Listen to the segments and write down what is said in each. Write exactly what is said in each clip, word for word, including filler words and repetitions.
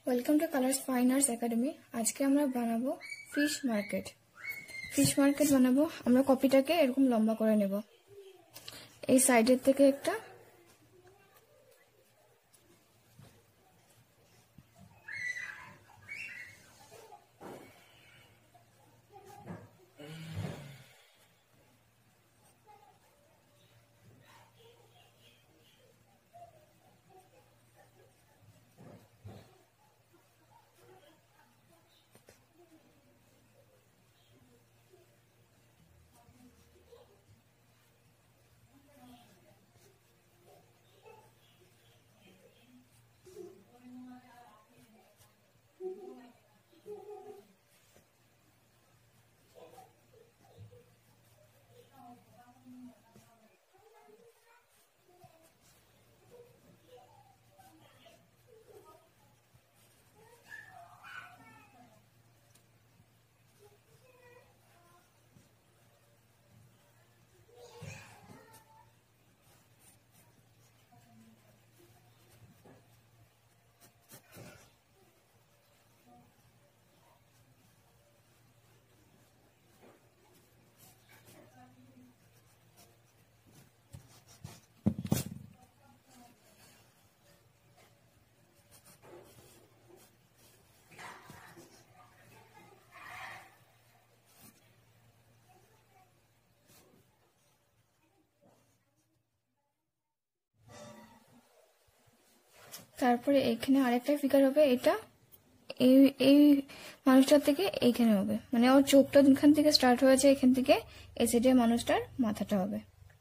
Welcome to Colours Fine Arts Academy. আজকে আমরা বানাবো ফিশ মার্কেট। ফিশ মার্কেট বানাবো। আমরা কপিটাকে এরকম লম্বা করে নেব, এই সাইডের থেকে একটা তারপরে এখানে আরেকটা ফিগার হবে। এটা এই এই মানুষটার থেকে এইখানে হবে, মানে ওর চোখটা এখান থেকে স্টার্ট হয়েছে, এখান থেকে এই সাইডে মানুষটার মাথাটা হবে।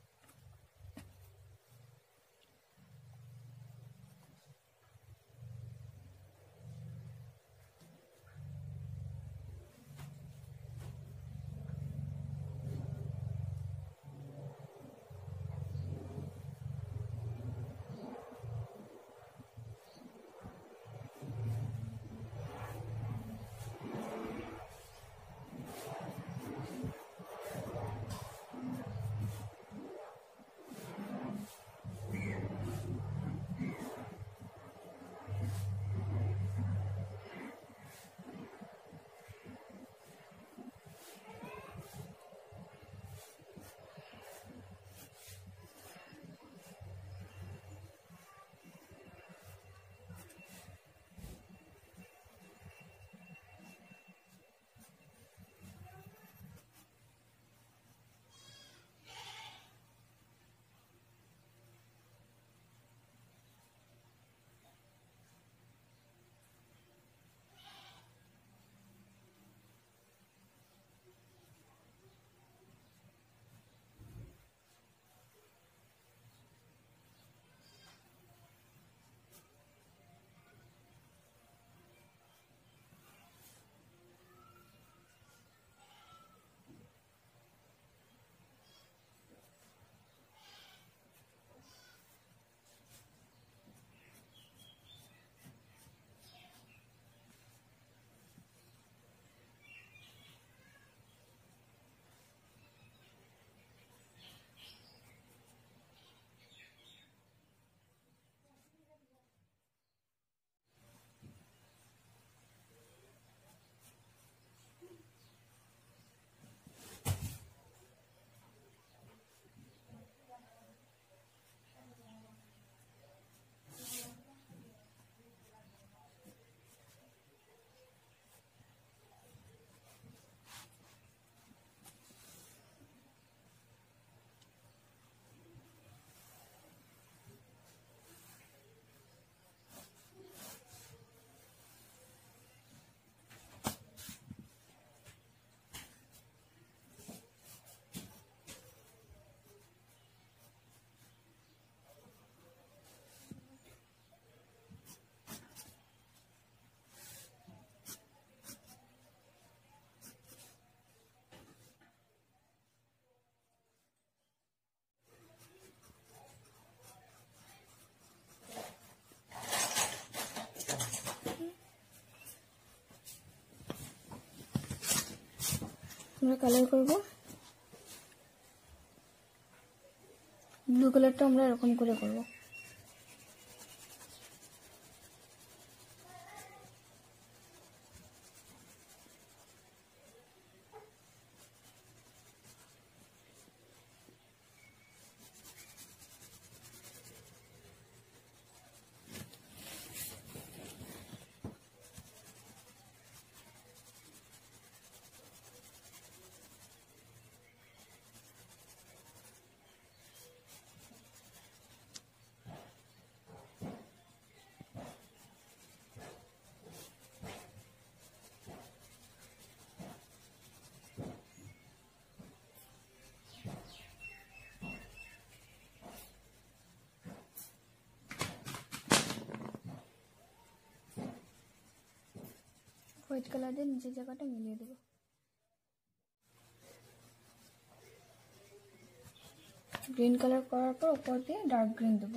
আমরা কালার করব। ব্লু কালারটা আমরা এরকম করে করব। হোয়াইট কালার দিয়ে নিচের জায়গাটা মিলিয়ে দেবো। গ্রিন কালার করার পর উপর দিয়ে ডার্ক গ্রিন দেবো।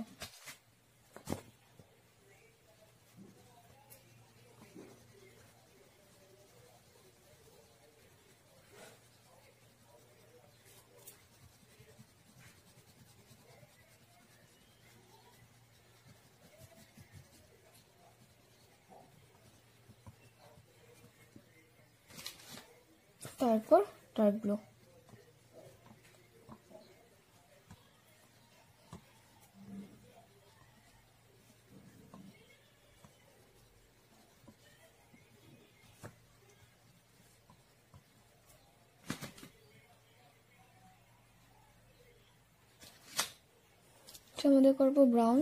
তারপর ডার্ক ব্লু। আমাদের করবো ব্রাউন।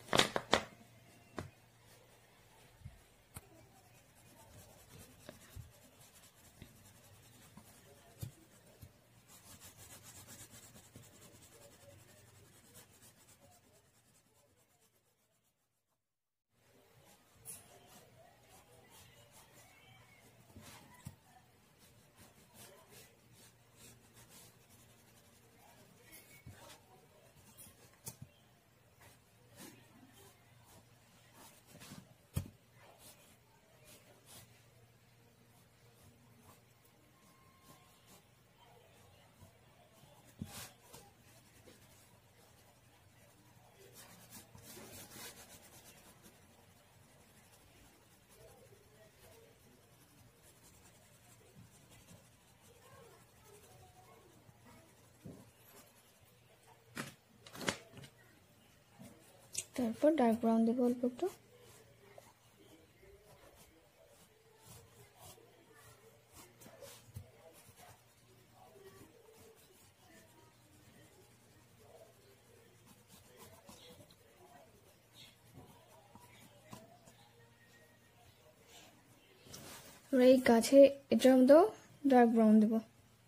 তারপর ডার্ক ব্রাউন দেবো অল্প একটু। এই গাছে এটার মধ্যেও ডার্ক ব্রাউন দেবো।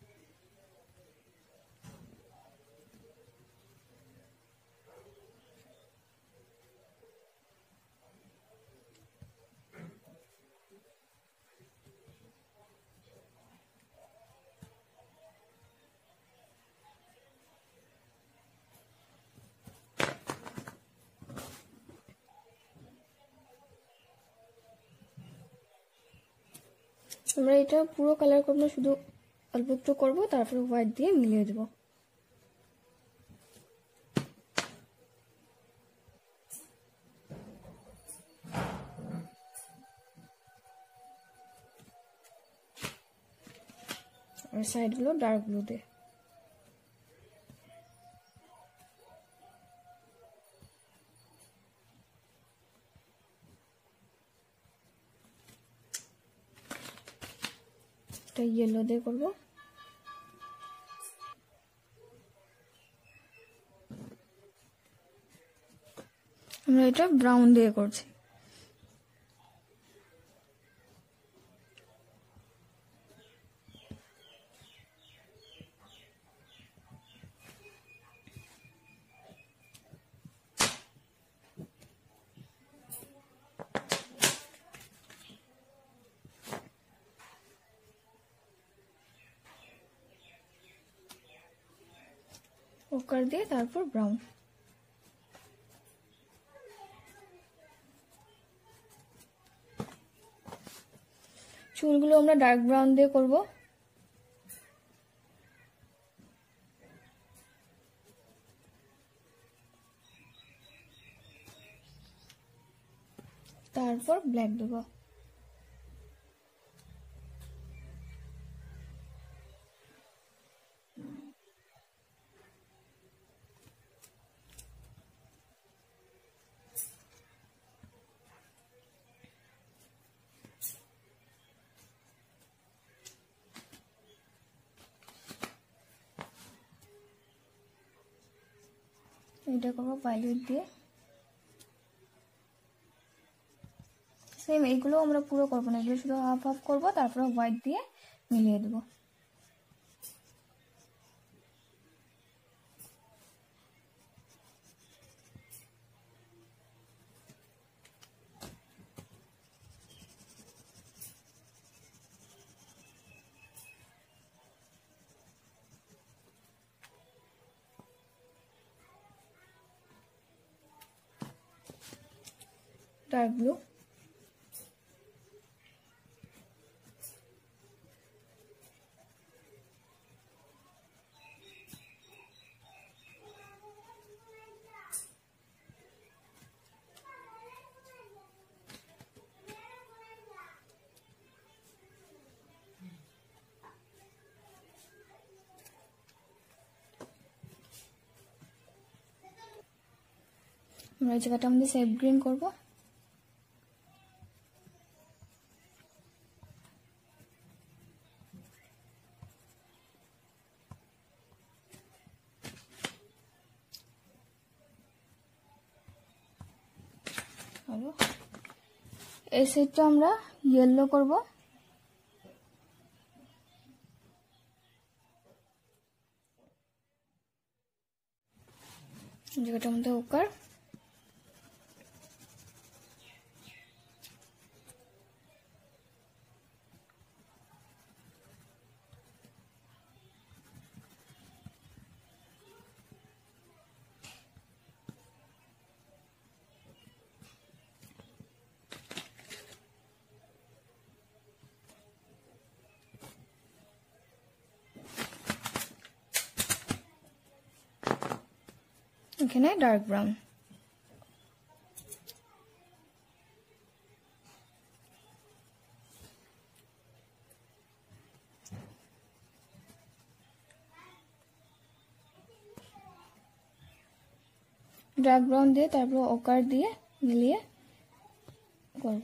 আমরা এটা পুরো কালার করবো না, শুধু অল্প একটু করবো, তারপর হোয়াইট দিয়ে মিলিয়ে দেবো। আর সাইড গুলো ডার্ক ব্লু দিয়ে। এটা ইয়েলো দিয়ে করবো। আমরা এটা ব্রাউন দিয়ে করছি। ওকার দিয়ে তারপর ব্রাউন। চুলগুলো আমরা ডার্ক ব্রাউন দিয়ে করব। তারপর ব্ল্যাক দেব। এটা করবো ভায়োলেট দিয়ে। সেম এইগুলো আমরা পুরো করবো না, এগুলো শুধু হাফ হাফ করবো, তারপরে হোয়াইট দিয়ে মিলিয়ে দেবো। ডার্ক ব্লু, আমরা এই জায়গাটা আমাদের সেভ গ্রিন করব। এই সাইডটা আমরা ইয়েলো করব। জায়গাটার মধ্যে ওকার, এখানে ডার্ক ব্রাউন। ডার্ক ব্রাউন দিয়ে তারপর ওকার দিয়ে মিলিয়ে করব।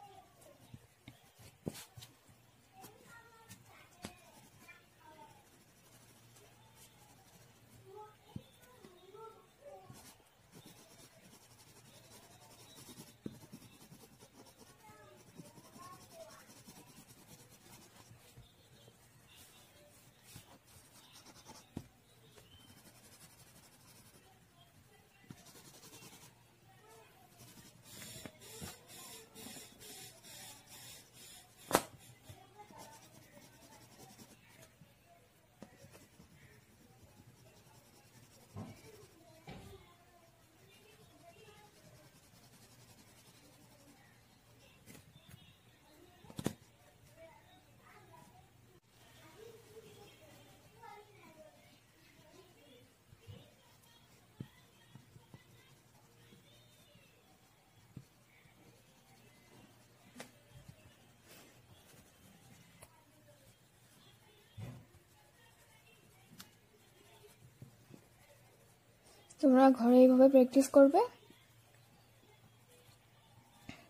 তোমরা ঘরে এইভাবে প্র্যাকটিস করবে,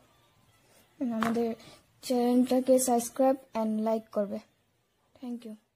আমাদের চ্যানেলটাকে সাবস্ক্রাইব এন্ড লাইক করবে। Thank you.